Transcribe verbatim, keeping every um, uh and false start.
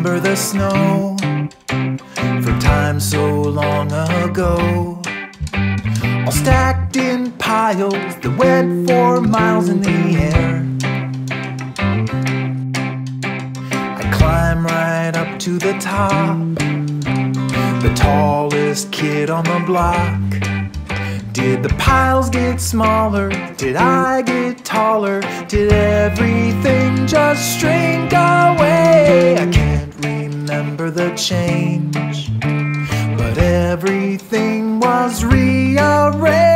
remember the snow from time so long ago, all stacked in piles that went for miles in the air. I climb right up to the top, the tallest kid on the block. Did the piles get smaller? Did I get taller? Did everything just shrink away? I can't remember the change, but everything was rearranged.